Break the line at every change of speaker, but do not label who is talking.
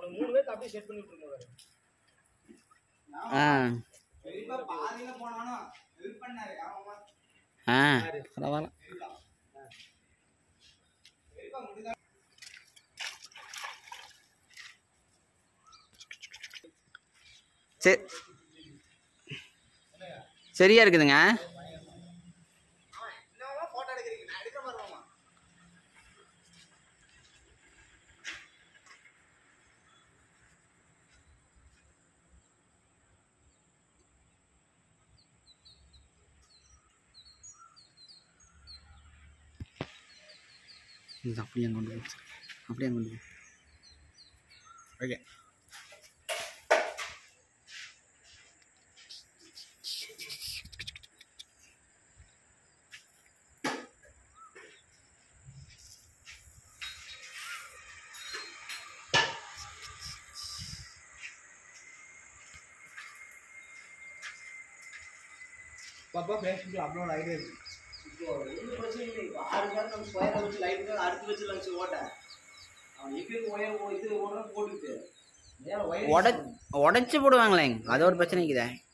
3 பேர் அப்படியே செட் பண்ணி விட்டுருங்க. பெரியப்பா பாதியில போனானோ ஹெல்ப் பண்ணாரு. ஆமாமா.
பரவாயில்ல.
பெரியப்பா முடிஞ்சா
சரி சரியா இருக்குதுங்க.
போட்டோ எடுக்கிறீங்க, நான் எடுக்க மாட்டேன்.
இது அப்படியே கொண்டு போ, அப்படியே கொண்டு போ. ஓகே.
பாப்பா ஃபேஸ்புக்கில் அப்லோட் ஆகிட்டே இருக்கு. இப்போ ஒன்றும் பிரச்சனை இல்லை. இப்போ 6 நேரம் நம்ம ஸ்கொயரை வச்சு லைட்டு அடுத்து வச்சு வச்சு ஓட்ட அவன் எங்களுக்கு ஒயர் இது ஒன்று போட்டுக்கிட்டு
உடச்சி போடுவாங்களேங்க, அது ஒரு பிரச்சனைக்குதே.